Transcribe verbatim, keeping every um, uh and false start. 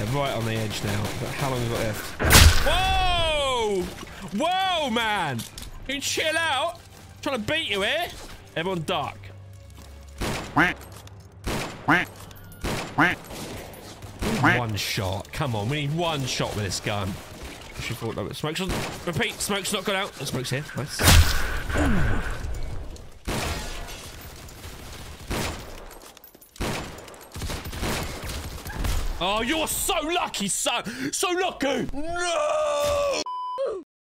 They're right on the edge now. How long have we got left? Whoa! Whoa, man! Can you chill out? I'm trying to beat you here. Everyone duck. One shot. Come on, we need one shot with this gun. Smoke's on. Repeat, smoke's not gone out. The smoke's here. Nice. Oh, you're so lucky, son. So lucky. No!